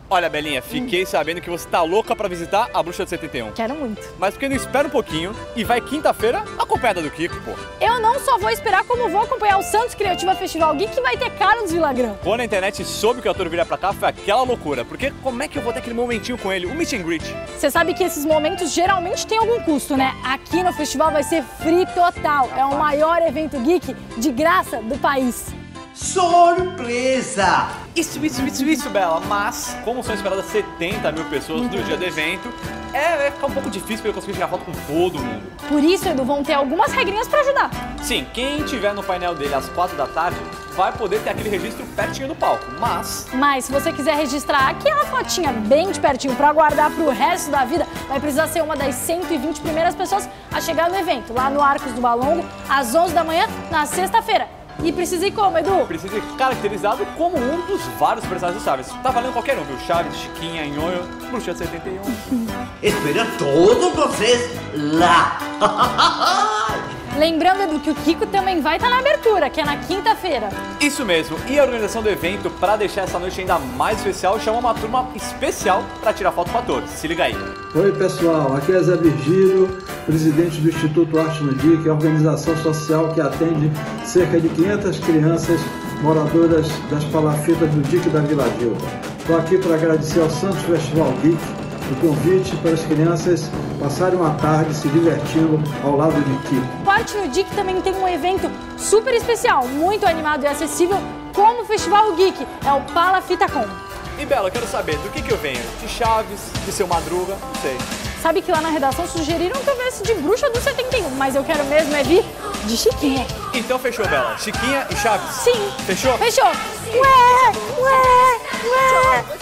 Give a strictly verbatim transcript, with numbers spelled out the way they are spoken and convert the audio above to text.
Olha, Belinha, fiquei hum. sabendo que você tá louca pra visitar a Bruxa de setenta e um. Quero muito. Mas por que não espera um pouquinho e vai quinta-feira acompanhada do Kiko, pô? Eu não só vou esperar, como vou acompanhar o Santos Criativa Festival Geek, que vai ter Carlos Villagrán. Quando a internet soube que o ator viria pra cá, foi aquela loucura. Porque como é que eu vou ter aquele momentinho com ele, o meet and greet? Você sabe que esses momentos geralmente têm algum custo, né? Aqui no festival vai ser free total. É o maior evento geek de graça do país. Surpresa! Isso, isso, isso, isso, Bela. Mas, como são esperadas setenta mil pessoas no dia do evento, é, vai ficar um pouco difícil pra eu conseguir tirar foto com todo mundo. Por isso, Edu, vão ter algumas regrinhas pra ajudar. Sim, quem tiver no painel dele às quatro da tarde vai poder ter aquele registro pertinho do palco, mas... Mas se você quiser registrar aquela fotinha bem de pertinho pra guardar pro resto da vida, vai precisar ser uma das cento e vinte primeiras pessoas a chegar no evento, lá no Arcos do Balongo, às onze da manhã, na sexta-feira. E precisa ir como, Edu? Precisa ir caracterizado como um dos vários personagens do Chaves. Tá valendo qualquer um, viu? Chaves, Chiquinha, Nhonho, Bruxa de setenta e um. Espero todos vocês lá! Lembrando, Edu, que o Kiko também vai estar na abertura, que é na quinta-feira. Isso mesmo. E a organização do evento, para deixar essa noite ainda mais especial, chama uma turma especial para tirar foto com o ator. Se liga aí. Oi, pessoal. Aqui é Zé Virgílio, presidente do Instituto Arte no Geek, organização social que atende cerca de quinhentas crianças moradoras das palafitas do Geek da Vila Gilda. Estou aqui para agradecer ao Santos Festival Geek o convite para as crianças passarem uma tarde se divertindo ao lado de Kiko. O Arte no Geek também tem um evento super especial, muito animado e acessível, como o Festival Geek, é o PalaFitaCon. E Bela, eu quero saber, do que que eu venho? De Chaves, de Seu Madruga, não sei. Sabe que lá na redação sugeriram que eu viesse de Bruxa do setenta e um, mas eu quero mesmo é vir de Chiquinha. Então fechou, Bela. Chiquinha e Chaves? Sim. Fechou? Fechou. Ué, ué, ué.